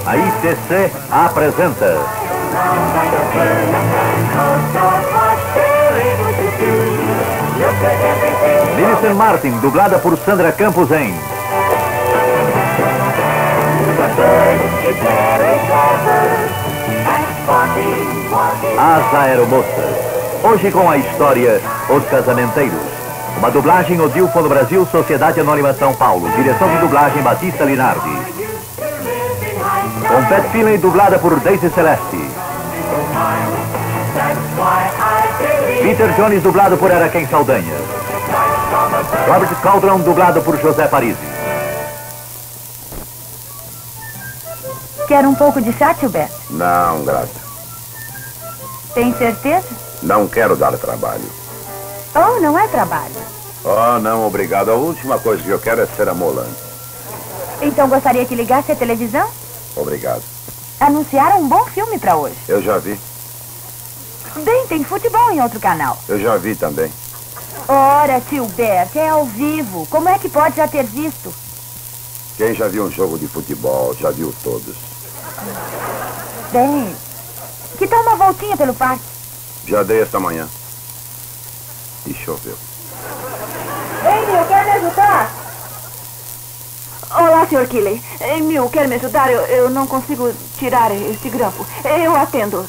A ITC apresenta Millicent Martin, dublada por Sandra Campos em As Aeromoças. Hoje com a história Os Casamenteiros. Uma dublagem Odilfo no Brasil, Sociedade Anônima São Paulo. Direção de dublagem Batista Linardi. Com Pat Finlay, dublada por Daisy Celeste. Peter Jones, dublado por Araquém Saldanha. Robert Caldron, dublado por José Parisi. Quer um pouco de chá, tio Beto? Não, graças. Tem certeza? Não quero dar trabalho. Oh, não é trabalho. Oh, não, obrigado. A última coisa que eu quero é ser amolante. Então gostaria que ligasse a televisão? Obrigado. Anunciaram um bom filme pra hoje. Eu já vi. Bem, tem futebol em outro canal. Eu já vi também. Ora, tio Bert, é ao vivo. Como é que pode já ter visto? Quem já viu um jogo de futebol, já viu todos. Bem, que tal uma voltinha pelo parque? Já dei esta manhã. E choveu. Ei, Mil, quer me ajudar? Olá, Sr. Keeley. Ei, Mil, quer me ajudar? Eu não consigo tirar esse grampo. Eu atendo.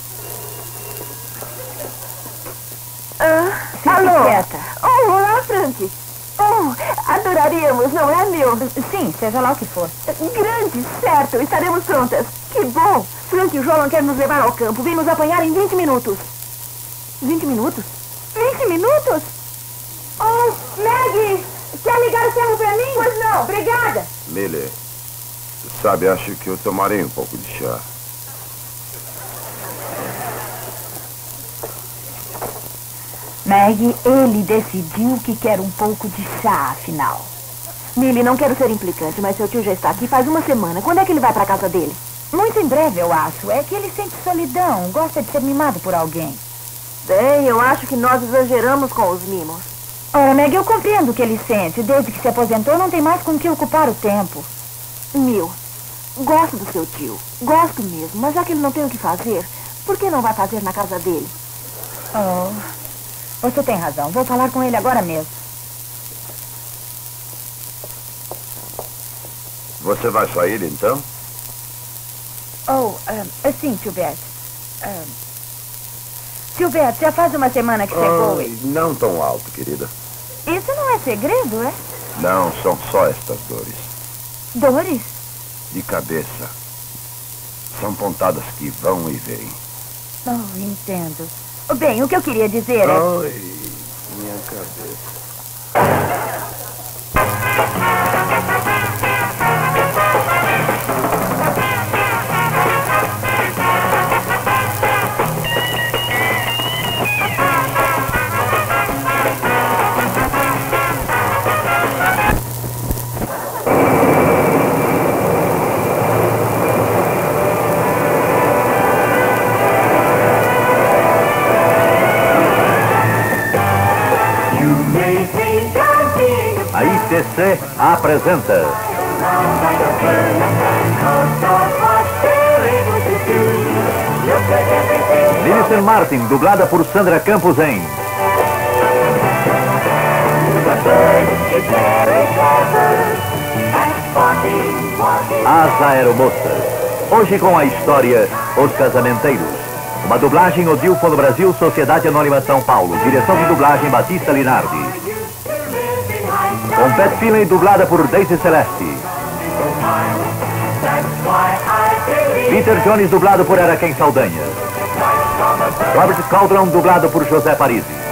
Alô? Quieta. Oh, olá, Frank. Oh, adoraríamos, não é, Mil? Sim, seja lá o que for. Grande, certo. Estaremos prontas. Que bom. Frank e o Jolan querem nos levar ao campo. Vem nos apanhar em 20 minutos. 20 minutos? 20 minutos? Oh, Maggie! Quer ligar o ferro pra mim? Pois não. Obrigada. Millie, sabe, acho que eu tomarei um pouco de chá. Maggie, ele decidiu que quer um pouco de chá, afinal. Millie, não quero ser implicante, mas seu tio já está aqui faz uma semana. Quando é que ele vai pra casa dele? Muito em breve, eu acho. É que ele sente solidão, gosta de ser mimado por alguém. Bem, eu acho que nós exageramos com os mimos. Ora, Maggie, eu compreendo o que ele sente. Desde que se aposentou, não tem mais com que ocupar o tempo. Mil, gosto do seu tio. Gosto mesmo, mas já que ele não tem o que fazer, por que não vai fazer na casa dele? Oh... Você tem razão. Vou falar com ele agora mesmo. Você vai sair, então? Oh, sim, tio Bert. Tio Bert, já faz uma semana que chegou e... Não tão alto, querida. Isso não é segredo, é? Não, são só estas dores. Dores? De cabeça. São pontadas que vão e vêm. Oh, entendo. Bem, o que eu queria dizer é... Ai, minha cabeça. A ITC apresenta Millicent Martin, dublada por Sandra Campos em As Aeromoças. Hoje com a história Os Casamenteiros. Uma dublagem Odilfo no Brasil, Sociedade Anônima São Paulo. Direção de dublagem Batista Linardi. Com Pat Finlay, dublada por Daisy Celeste. Peter Jones, dublado por Araquém Saldanha. Robert Caldron, dublado por José Parisi.